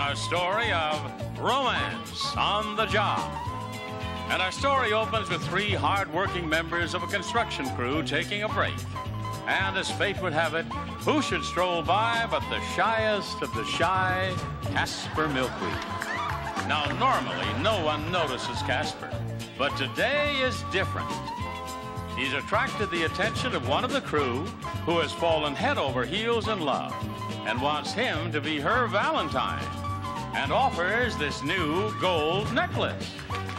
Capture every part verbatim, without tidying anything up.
our story of romance on the job. And our story opens with three hard-working members of a construction crew taking a break. And as fate would have it, who should stroll by but the shyest of the shy, Casper Milkweed. Now, normally, no one notices Casper, but today is different. He's attracted the attention of one of the crew who has fallen head over heels in love and wants him to be her Valentine and offers this new gold necklace.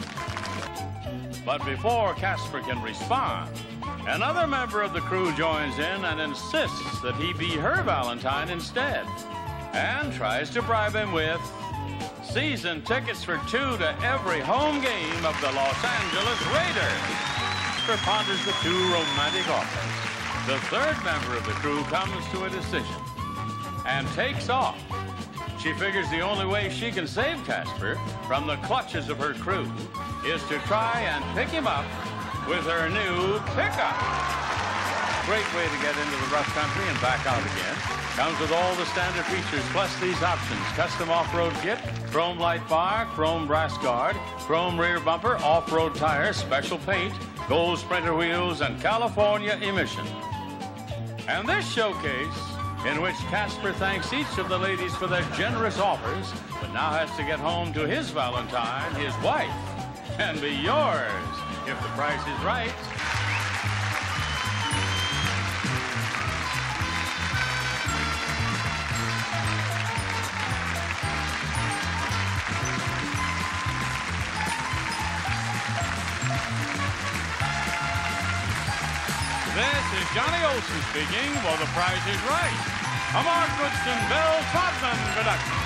But before Casper can respond, another member of the crew joins in and insists that he be her Valentine instead and tries to bribe him with season tickets for two to every home game of the Los Angeles Raiders. Casper ponders the two romantic offers. The third member of the crew comes to a decision and takes off. She figures the only way she can save Casper from the clutches of her crew is to try and pick him up with her new pickup. Great way to get into the rough country and back out again. Comes with all the standard features, plus these options: custom off-road kit, chrome light bar, chrome brass guard, chrome rear bumper, off-road tires, special paint, gold sprinter wheels, and California emission. And this showcase, in which Casper thanks each of the ladies for their generous offers, but now has to get home to his Valentine, his wife, and be yours if the price is right. This is Johnny Olson speaking for The Price is Right, a Mark Goodson Bell Trotman production.